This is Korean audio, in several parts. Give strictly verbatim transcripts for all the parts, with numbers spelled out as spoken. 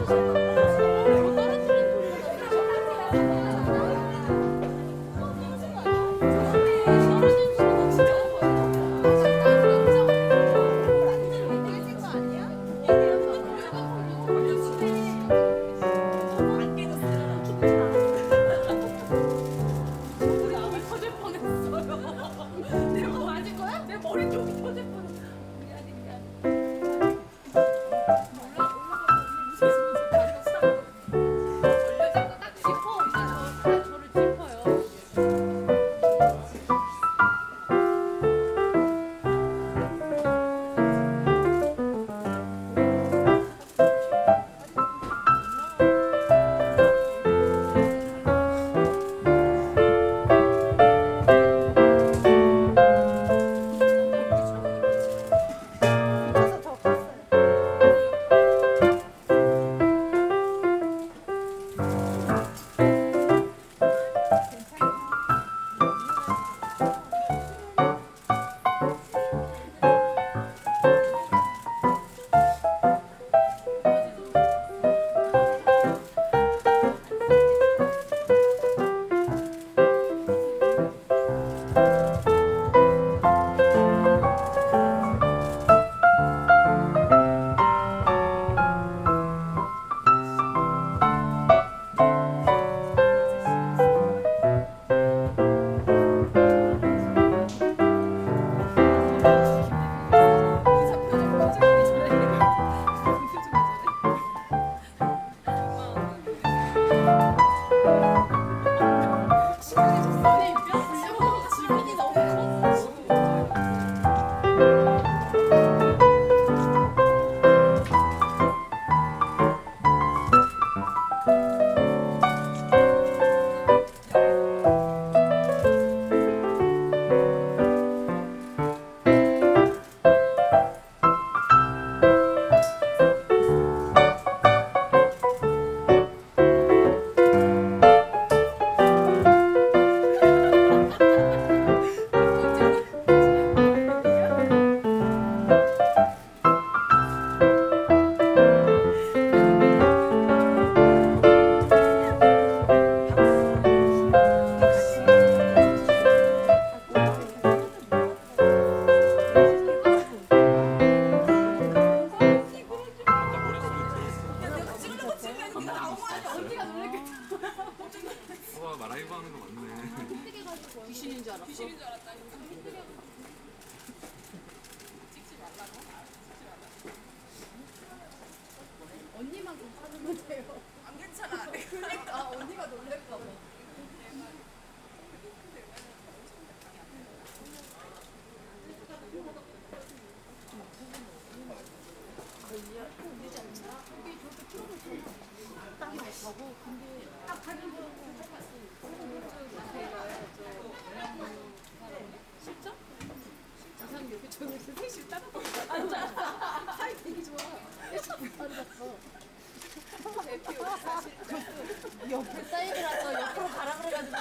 옆에 사인이라서 옆으로 가라 그래가지고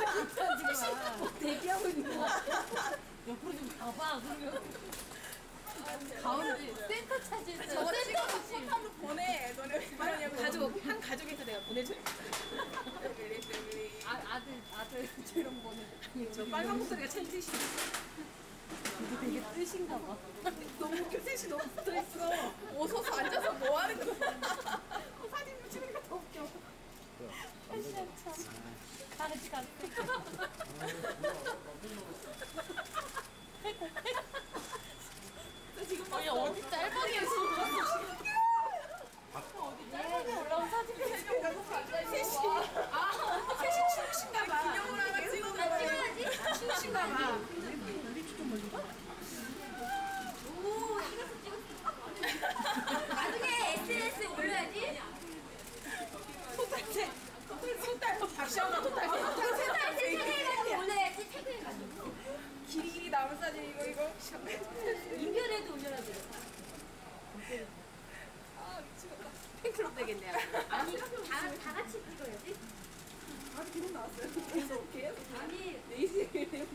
대기하고 있는 거야. 옆으로 좀 가봐. 그러면 가운데 센터 차지했어요. 저거 지금 포탑으로 보내. 너네 가족 한 가족에서 내가 보내줘. 아, 아들 아들 이런 거는 저 빨간 목소리가 참 뜻이야. 이게 되게 뜻인가 봐. 너무 웃겨. 셋이 너무 붙어있어. 오서서 앉아서 뭐 하는 거야. 사진 찍으니까 더 웃겨. 패션 참. 다 같이 갔어. 지금 아니 어디 짤방에 있어. 어디 짤방에 올라온 사진 셋이 아, 셋이 추우신가 봐. 기념을 하나 찍어놔. 찍어야지. 추우신가 봐. 우리 좀 멀리 가? 오, 찍었어 찍었어. 나중에 에스엔에스에 올려야지. 소달새. 소달. 박시원아 소달. 소달새 태그해가지고 올려야지. 태그해가지고. 길이길이 남은 사진 이거 이거. 인별에도 올려야 돼. 아 미치겠다. 팬클럽 되겠네요. 아니 다, 다 같이 찍어야지. 아 기록 나왔어요. 계속 계속. 아니 네이스.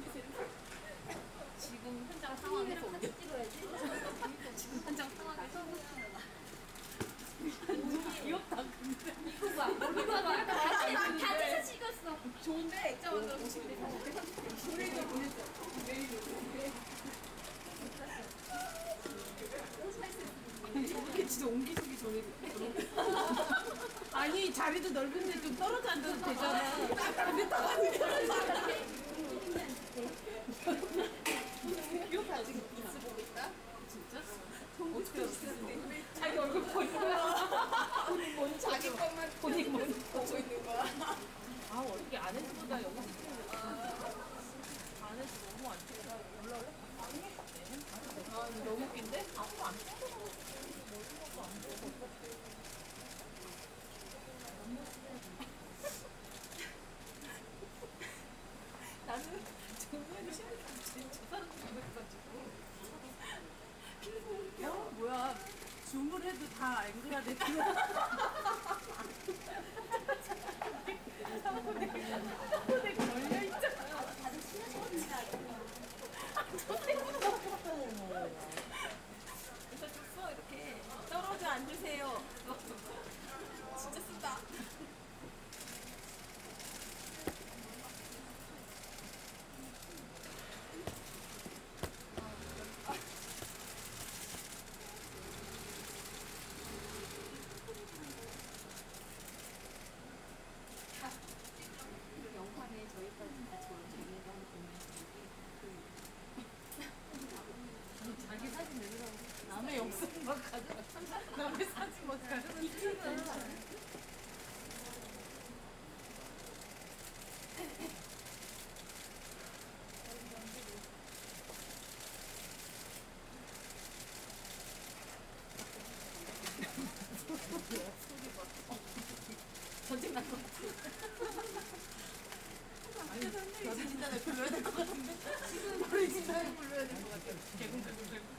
지금 현장 상황에서 올려. 같이 찍어야지. 지금 현장 상황에서. 귀엽다. 좋은데 액자 만들어 보시면 돼요. 우리도 보냈어. 저렇게 진짜 옹기종기 전에 아니 자리도 넓은데 좀 떨어져 앉아도 되잖아. 근데 떨어지게 이거 아직 뉴스 보고 있다? 진짜? 어떻게 알았는데? 자기 얼굴 보이는 거야. 본인 뭔지 자기 것만 본인 뭔지 보고 있는 거야. 아 어떻게 안에서보다 여기 찍히는 거 안에서 너무 안 찍혀. 올라올래? 아 너무 웃긴데? 앞으로 안 찍혀. 머리하고 안 찍혀. 나는 정면이 신경 진짜 저 사람 죽어가지고. 야 뭐야 줌을 해도 다 앵글화 되고. 사고에 걸려 있잖아. 다들 그래서 줬어 이렇게 떨어져 앉으세요. 진짜 쓴다. 영화에 저희까지 다 저런 재미가 보면 자기 사진 내느라고 남의 영상 막 가져가. 남의 사진 막 가져가. 이틀은 전쟁 날것 같아. 아니, 여기 진짜 내 불러야 될 것 같은데? 지금 우리 진짜 불러야 될 것 같아. 개군, 개군, 개군.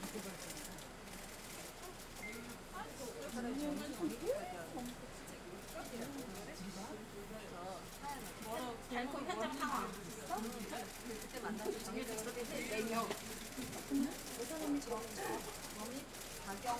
달콤 현장 상황. 그때 만나서 정해진 그렇게 네 명. 그 사람이 저, 범이 박영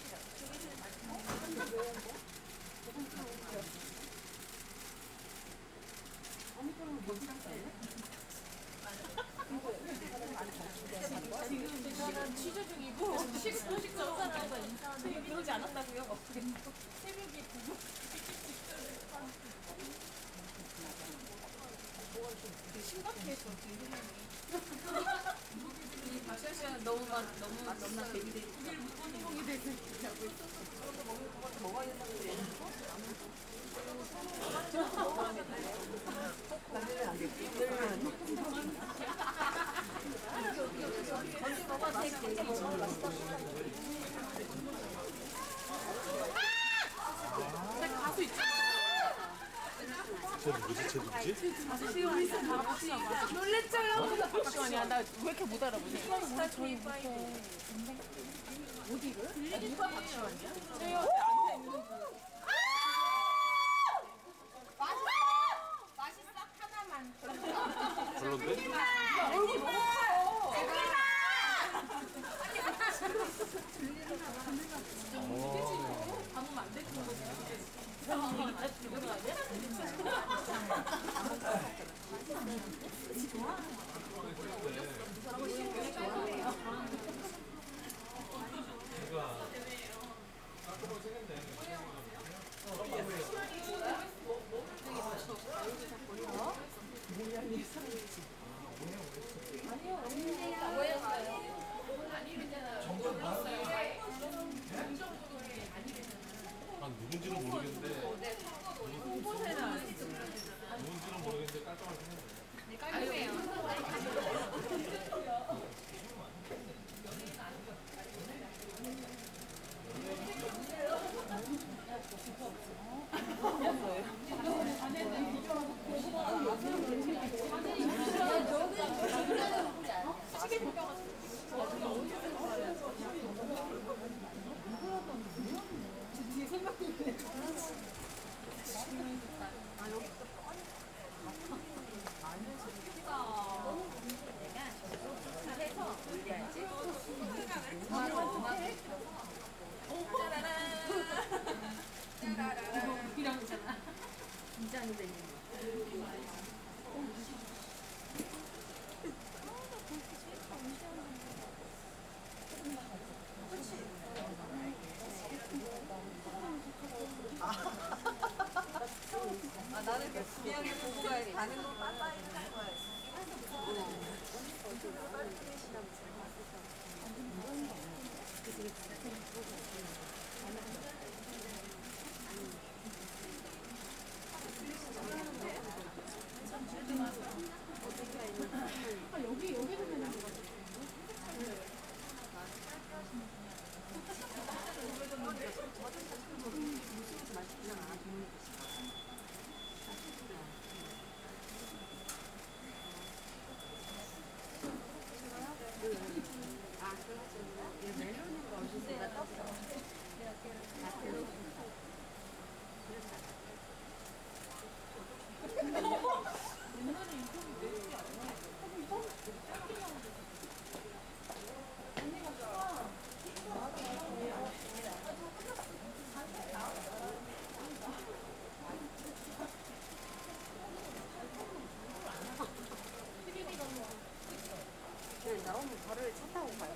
지금 그 사람 취재 중이고 식소식 저 사람과 인사하는데 그러지 않았다고요? 어떻게 새벽에 구분 되게 심각해서 이 바샤샤 너무 막 너무 너무 대비돼 독일 무건이공이 되고 하고 있었어. 먹어야 된다고 가수 있잖아. 쟤 누구지? 쟤 누구지? 박시원 있어. 박시원. 놀랬죠요? 박시원이야. 나 왜 이렇게 못 알아보지? 스타 트리파이브. 어디를? 아, 누가 박시원이야? 저 옆에 앉아있는 분. 맛있어? 하나만. 별론데? 얼굴 너무 커. 어. 담으면 안 되는 거지. 이상한 얘기 다 들은 거 아니야? 아, 누군지는 모르겠는데. 홍보세는 누군지는 모르겠는데 깔끔하게 생겼네. 깔끔해요. 뒤에 생각해. 미영이 보고가 가는 거 빠빠이 하는 거야. 여기 여기도 되는 거 같아. 나오면 바로 차 타고 가요.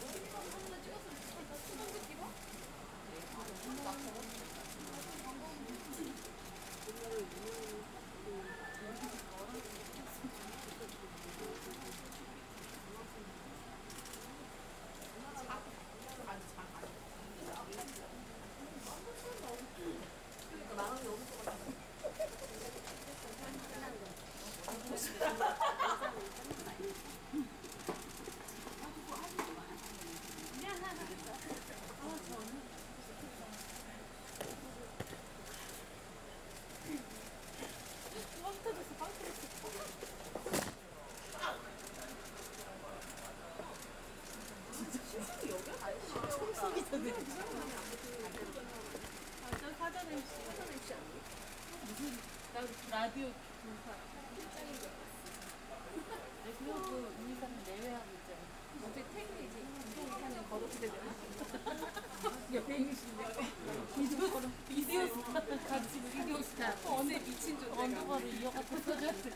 완전 사전 엠씨. 사전 엠씨 아니야? 무슨 나 라디오 조사 실장인 줄 알았어. 아니 그리고 그 유이사는 내외하고 있잖아. 어제 퇴근이지. 이동이사는 걸어오게 되나? 옆에 있으신데. 비디오 비디오 스타 같이 비디오 스타. 어느 미친 존재. 언더바로 이어갖고 써줘야 돼.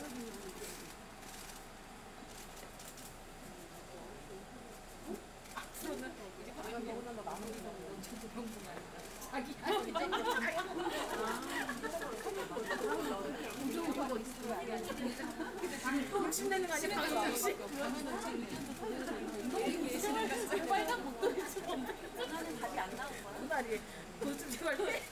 자기 욕심내는 거 아니야? 방금 역시? 빨간 목도리 주고 나는 답이 안 나온 거야. 그 말이 도좀 제발 해.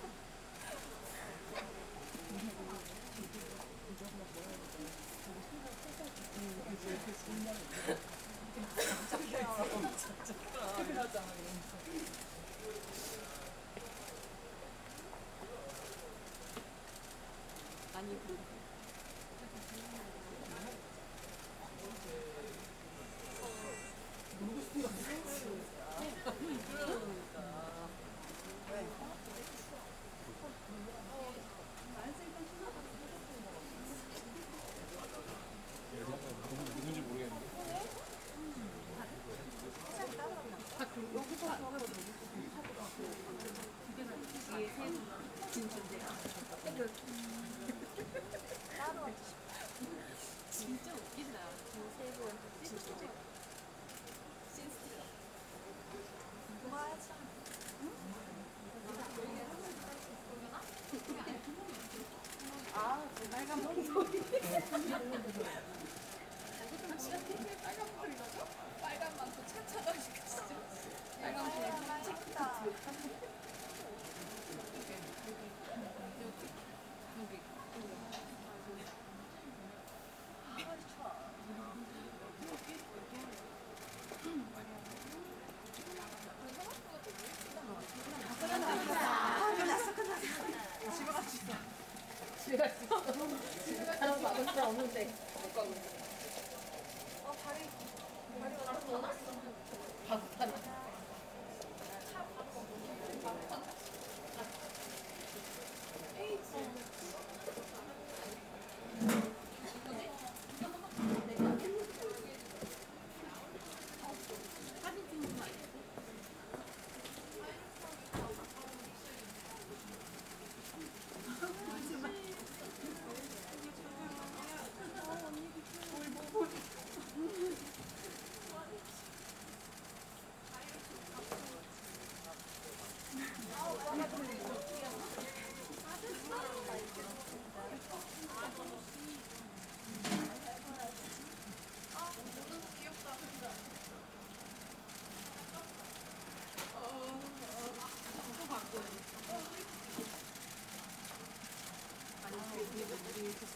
아니 그 누군지 모르겠는데. 진짜 웃기다. 아, 그 빨간 목소리. 빨간 망토 차차가지고 진짜. 빨간 망토 찍다. 집에 갈 수 있어. 집에 가서 막을 수 없는데. 못 가고. 어, 다리, 다리가 나서 떠났어. 바보 타는.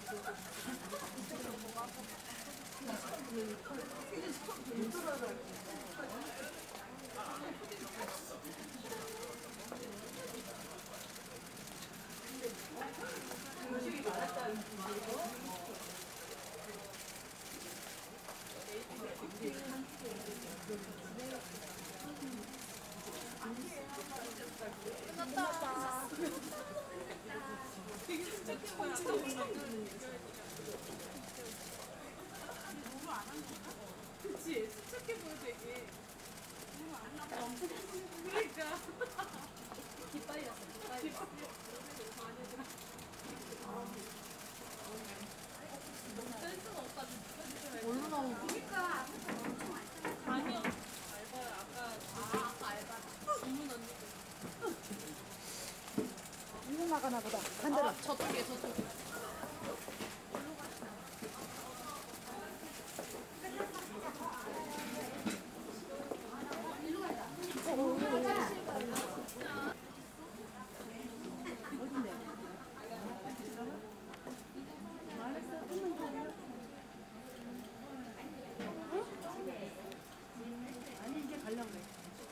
그치? 수척해 보여 되게. 그러니까. 기빨렸어, 기빨렸어. 센스가 없다. 뭘로 나온 거? 아니요. 알바 아까 아, 아까 알바. 주문 언니. 이거 나가나 보다. 반대로. 아, 저쪽에, 저쪽에. 아니 이제 가려고 그래.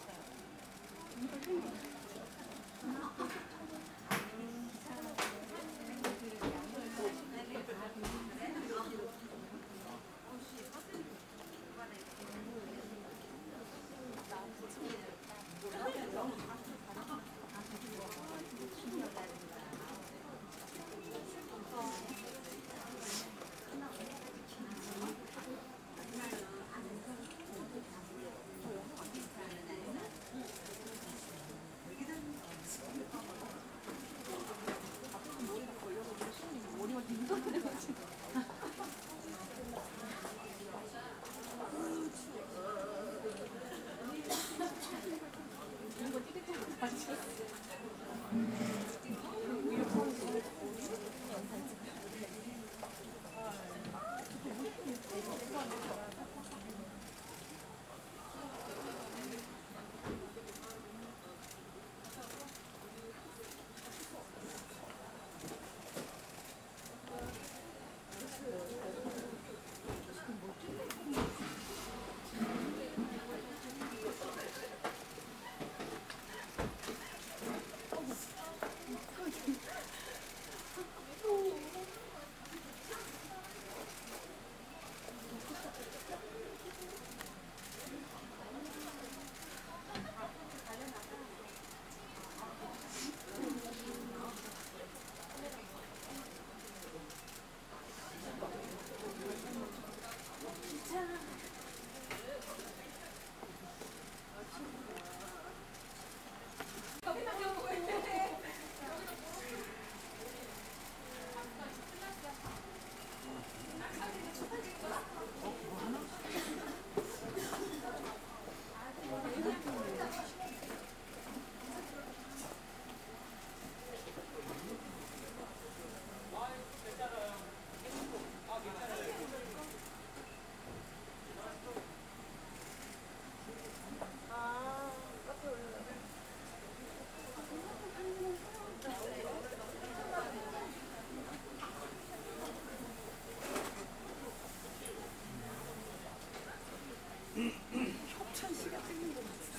협찬 시계 찍는 거 같아.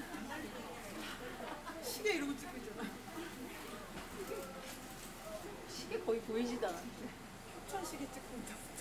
시계 이러고 찍고 있잖아. 시계 거의 보이지도 않았는데. 협찬 시계 찍고 있다.